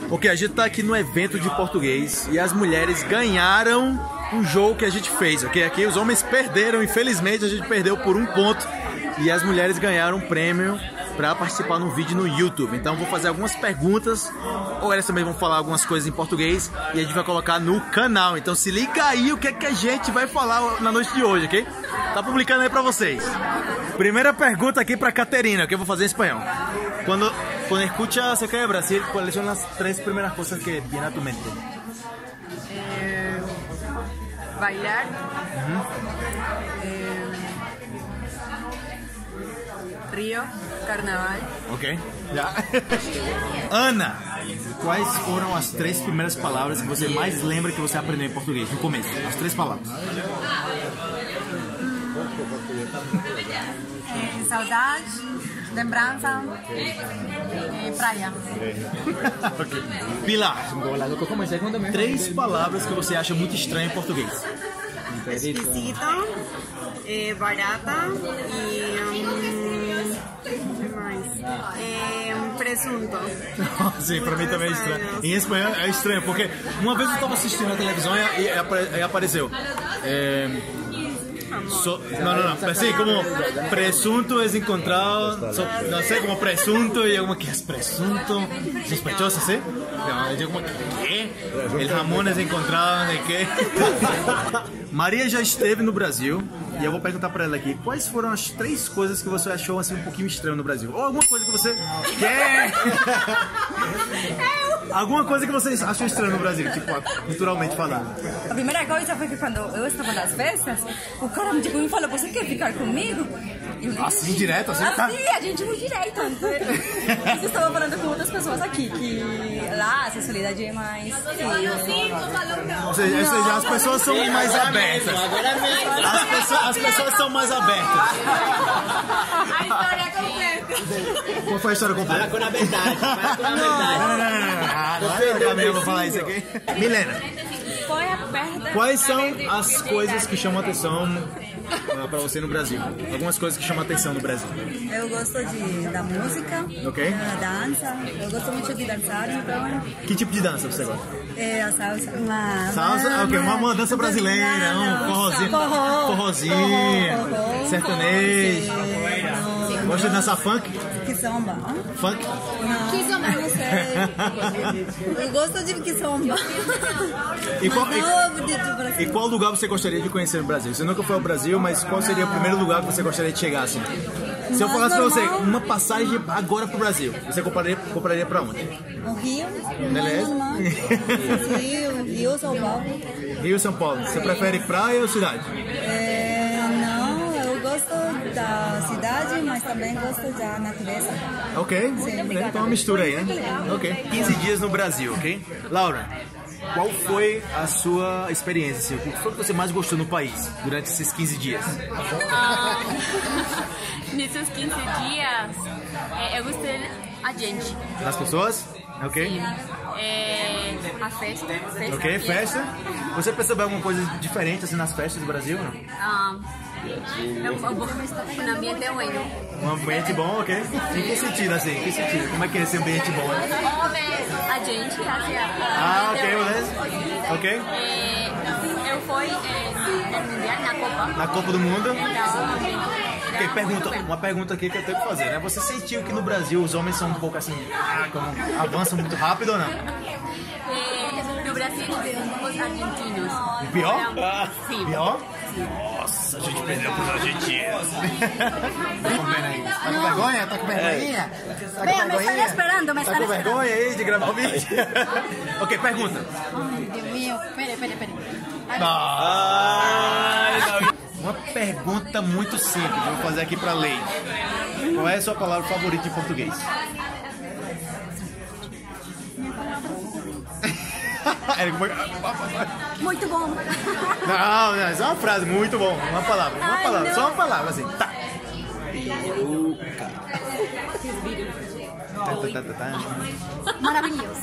Ok, a gente tá aqui no evento de português e as mulheres ganharam um jogo que a gente fez, ok? Aqui os homens perderam, infelizmente a gente perdeu por 1 ponto e as mulheres ganharam um prêmio para participar no vídeo no YouTube. Então vou fazer algumas perguntas, ou elas também vão falar algumas coisas em português e a gente vai colocar no canal. Então se liga aí o que é que a gente vai falar na noite de hoje, ok? Tá publicando aí pra vocês. Primeira pergunta aqui pra Caterina, que eu vou fazer em espanhol. Cuando escuchas acerca de Brasil, ¿cuáles son las 3 primeras cosas que vienen a tu mente? Bailar. Río, carnaval. Ok, já. Ana, quais foram as 3 primeiras palavras que você mais lembra que você aprendeu em português, no começo? As 3 palavras. Saudade, lembrança, praia. Okay. Pilar, 3 palavras que você acha muito estranho em português. Esquisito, barata e mais? Presunto. Sim, pra mim também é estranho. Em espanhol é estranho, porque uma vez eu estava assistindo na televisão e apareceu. Não, assim como presunto es encontrado, no sé, como presunto, y yo como, ¿qué es presunto? Sospechoso, ¿sí? Yo como, ¿qué? El jamón es encontrado, ¿de quê? Maria já esteve no Brasil e eu vou perguntar pra ela aqui, quais foram as 3 coisas que você achou assim um pouquinho estranho no Brasil? Ou alguma coisa que você quer? Alguma coisa que você achou estranho no Brasil, tipo, culturalmente falando. A primeira coisa foi que quando eu estava nas festas, o cara me falou, você quer ficar comigo? Assim, direto? Assim, tá? Assim, a gente foi direto. Eu estava falando com outras pessoas aqui, que lá a sexualidade é mais... Ou seja, as pessoas são mais abertas. As pessoas são mais abertas. A história completa. Qual foi a história completa? Fala com a verdade, fala com a verdade. Não, eu vou falar isso aqui. Milena, quais são as coisas que chamam a atenção pra você no Brasil? Algumas coisas que chamam a atenção no Brasil. Eu gosto da música, Ok. da dança, eu gosto muito de dançar, então... Que tipo de dança você gosta? É a salsa. Salsa? Ok, uma dança brasileira, um forrozinho. Forrozinho, sertanejo. Gosta de dançar funk? Kizomba. Funk? Não, kizomba, não sei. Eu gosto de kizomba. E qual lugar você gostaria de conhecer no Brasil? Você nunca foi ao Brasil, mas qual seria o primeiro lugar que você gostaria de chegar assim? Se eu falasse pra você, uma passagem agora pro Brasil, você compraria pra onde? O Rio. Beleza. Rio, São Paulo. Rio, São Paulo. Você prefere praia ou cidade? Não, eu gosto da cidade, mas também gosto da natureza. Ok, então uma mistura aí, né? Ok. 15 dias no Brasil, ok? Laura, qual foi a sua experiência? Assim? O que foi que você mais gostou no país durante esses 15 dias? Nesses 15 dias, eu gostei da gente. Das pessoas? Ok. Sim. A festa. Ok, festa. Você percebeu alguma coisa diferente assim nas festas do Brasil? Não? Um ambiente bueno. Um ambiente bom, ok? Em que sentido assim? Em que sentido? Como é que é esse ambiente bom? A gente ok, beleza. Ok. Eu fui no Mundial, na Copa. Na Copa do Mundo? Então, uma pergunta aqui que eu tenho que fazer, né? Você sentiu que no Brasil os homens são um pouco assim, avançam muito rápido ou não? No Brasil, os argentinos. E pior? Sim. Pior? Nossa, a gente perdeu pros argentinos. Tá com vergonha? Tá com vergonhinha? Tá Bem, me estão esperando, Tá com vergonha aí de gravar o vídeo? Ok, pergunta. Ai, Deus mío. Pera. Uma pergunta muito simples, vou fazer aqui pra Lei. Qual é a sua palavra favorita em português? Muito bom. Não, isso é uma frase, muito bom. Uma palavra, só uma palavra assim. Tá. Maravilhoso.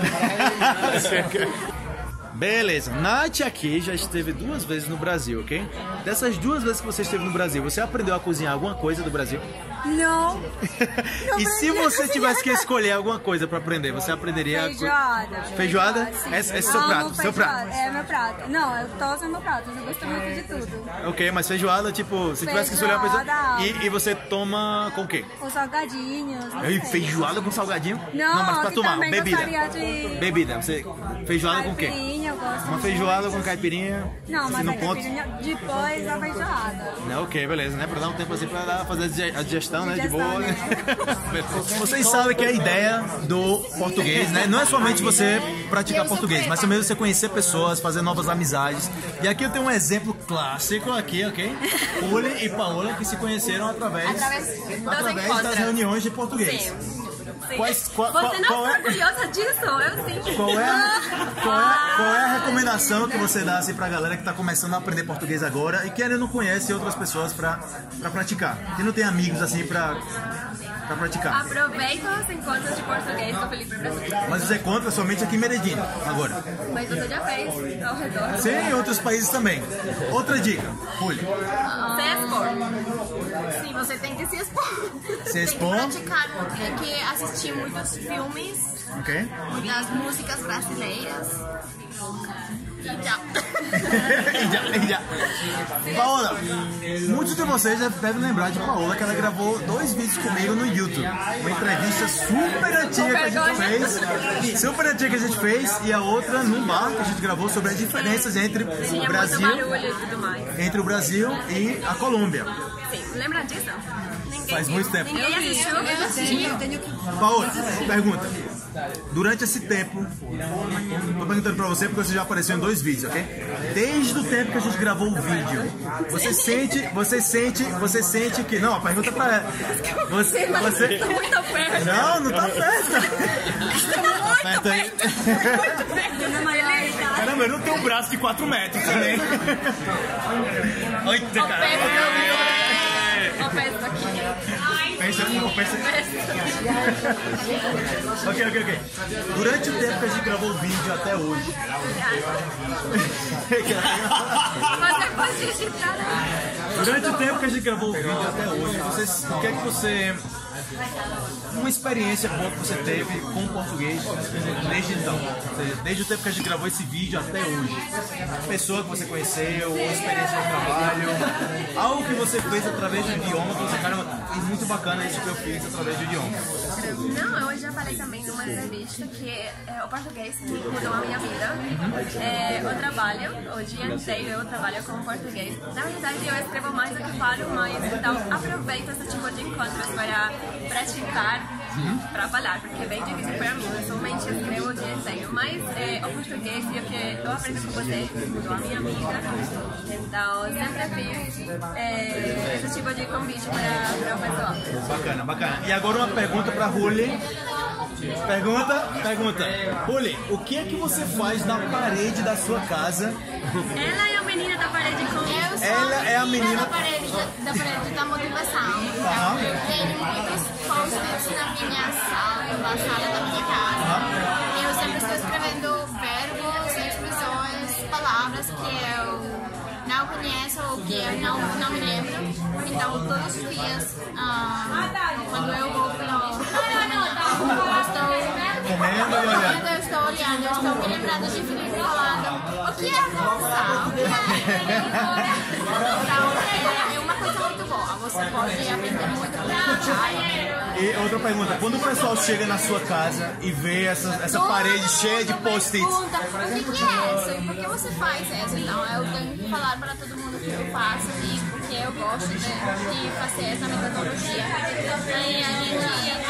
Beleza, Nath aqui já esteve 2 vezes no Brasil, ok? Dessas 2 vezes que você esteve no Brasil, você aprendeu a cozinhar alguma coisa do Brasil? Não. E se você tivesse que escolher alguma coisa pra aprender, você aprenderia... Feijoada. Feijoada? Sim. Esse é seu Amo prato, seu prato. feijoada. É meu prato. Não, eu todos meu prato. Eu gosto muito de tudo. Ok, mas feijoada, tipo, se tivesse que escolher uma coisa... E você toma com o quê? Com salgadinhos. não E sei. feijoada com salgadinho? Não, mas pra que tomar, também bebida. gostaria de- Bebida, você... Feijoada com o quê? Caipirinha, eu gosto. Uma feijoada com caipirinha, Não, assim, mas no a ponto. caipirinha depois da feijoada. Não, ok, beleza, né? Pra dar um tempo assim pra fazer a digestão, né? De Digestão, boa. né? Vocês sabem que a ideia do português, né? Não é somente você praticar português, mas também você conhecer pessoas, fazer novas amizades. E aqui eu tenho um exemplo clássico aqui, ok? Uli e Paola que se conheceram através das reuniões de português. Sim. Você não está orgulhosa disso? Eu sim. Qual é a recomendação que você dá assim pra galera que tá começando a aprender português agora e que ainda não conhece outras pessoas pra praticar? Que não tem amigos assim pra praticar. Aproveita os encontros de português com o Felipe Brasil. Mas você encontra somente aqui em Medellín agora. Mas você já fez ao redor. Sim, em outros países também. Outra dica, Julio. Se expor. Sim, você tem que se expor. Se expor. Tem que praticar, tem que assistir muitos filmes, Ok? muitas músicas brasileiras. E já. e já. Paola, muitos de vocês já devem lembrar de Paola, que ela gravou 2 vídeos comigo no YouTube. Uma entrevista super antiga que a gente fez. Super antiga que a gente fez. E a outra num bar que a gente gravou sobre as diferenças entre o Brasil, muito barulho e tudo mais. entre o Brasil e a Colômbia. Sim, lembra disso? Faz muito tempo. Ninguém assistiu, eu assisti. Paola, pergunta. Durante esse tempo, tô perguntando pra você porque você já apareceu em 2 vídeos, ok? Desde o tempo que a gente gravou o vídeo, você sente que... Não, a pergunta é pra ela. Você... Muito perto. Não tá perto. Perto aí. Caramba, eu não tenho um braço de 4 metros também. Eita, cara. O peso aqui. Ok. Durante o tempo que a gente gravou o vídeo até hoje. Você pode digitar. Durante o tempo que a gente gravou o vídeo até hoje, o que é que você... Uma experiência boa que você teve com o português desde então? Ou seja, desde o tempo que a gente gravou esse vídeo até hoje. Pessoa que você conheceu, ou experiência de trabalho, algo que você fez através do idioma, que você, caramba, é muito bacana isso que eu fiz através do idioma. Não, eu já falei também numa entrevista que o português que mudou a minha vida. Eu trabalho, o dia inteiro eu trabalho com português. Na verdade, eu escrevo mais do que falo, mas então aproveito esse tipo de encontros para praticar, para falar, porque é bem difícil para mim. Eu somente escrevo o dia inteiro, mas o português e o que eu aprendo com você mudou a minha vida. Então, sempre fiz esse tipo de convite para o pessoal. Bacana. E agora uma pergunta pra Juli. Pergunta. Juli, o que é que você faz na parede da sua casa? Ela é a menina da parede com Ela é a menina da parede da motivação. Eu tenho muitos post-its na minha sala, na sala da minha casa. Eu sempre estou escrevendo verbos, expressões, palavras que eu não conheço ou que eu não me lembro. Então, todos os dias, quando eu vou pelo eu estou olhando, eu estou me lembrando de Felipe falando o que é avançar, o que Então, é uma coisa muito boa. Você pode aprender muito pra E outra pergunta, quando o pessoal chega na sua casa e vê essa parede cheia de post-its, pergunta, o que é isso? E por que você faz isso? Então, eu tenho que falar para todo mundo que eu faço e porque eu gosto de fazer essa metodologia. E a gente...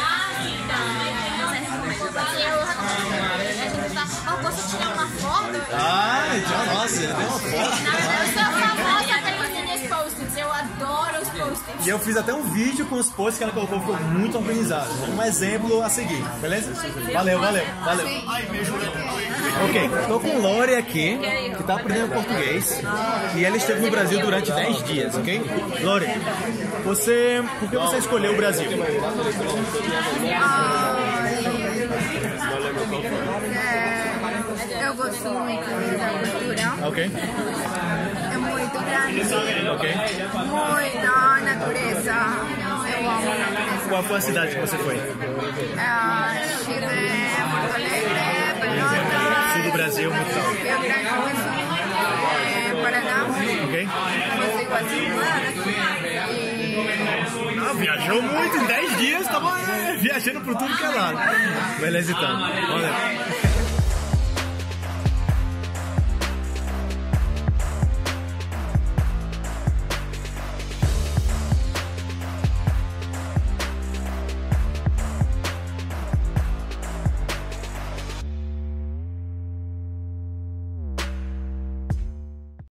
Eu posso tirar uma foto? Nossa, ele tem uma foto. Na verdade, eu sou famosa por fazer minhas post-its. Eu adoro os post-its. E eu fiz até um vídeo com os posts que ela colocou, ficou muito organizado. Um exemplo a seguir, beleza? Valeu. Ok, estou com Lore aqui, que está aprendendo português. E ela esteve no Brasil durante 10 dias, ok? Lore, por que você escolheu o Brasil? Eu gosto muito da cultura. Ok. É muito grande. Ok. Muita natureza. eu amo a natureza. Qual foi a cidade que você foi? Chile, Porto Alegre, Pelotas, Sul do Brasil, muito tal. Rio Grande do Sul, Paraná, Ok? Foz do Iguaçu e... Viajou muito, em 10 dias, tava viajando por tudo que é lado. Beleza, então. Olha.